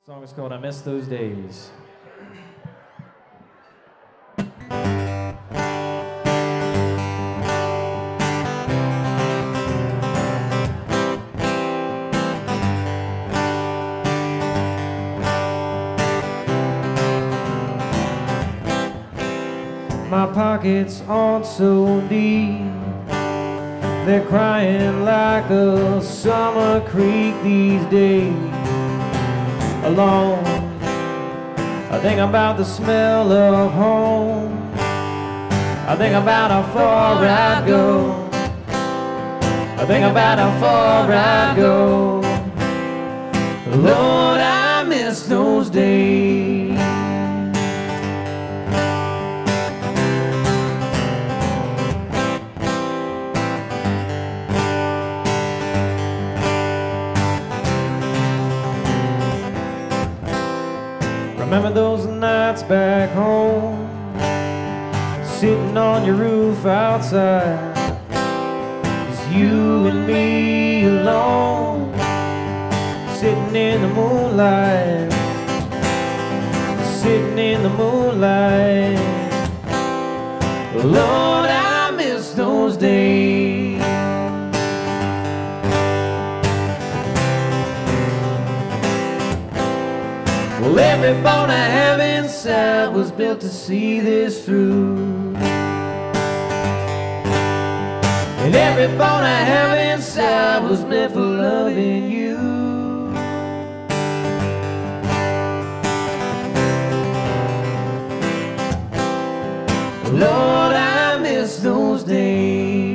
The song is called I Miss Those Days. My pockets aren't so deep, they're crying like a summer creek these days. Alone, I think about the smell of home, I think about how far I'd go, I think about how far I'd go. Lord, I miss those days. Remember those nights back home, sitting on your roof outside, just you and me alone, sitting in the moonlight, sitting in the moonlight. Lord, I miss those days. Well, every bone I have inside was built to see this through, and every bone I have inside was meant for loving you. Lord, I miss those days.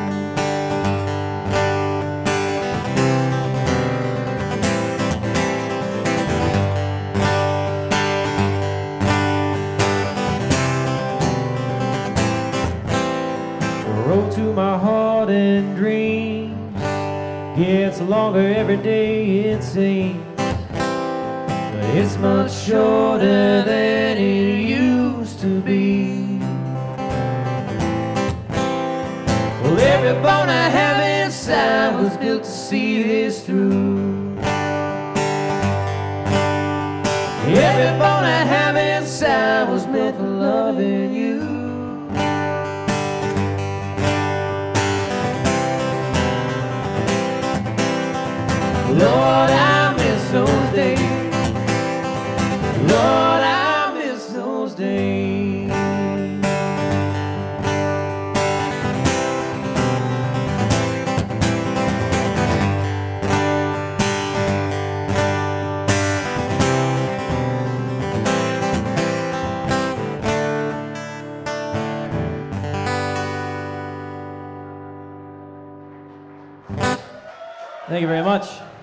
Road to my heart and dreams gets longer every day, it seems, but it's much shorter than it used to be. Well, every bone I have inside was built to see this through, every bone I have inside was meant for loving you. Lord, I miss those days. Lord, I miss those days. Thank you very much.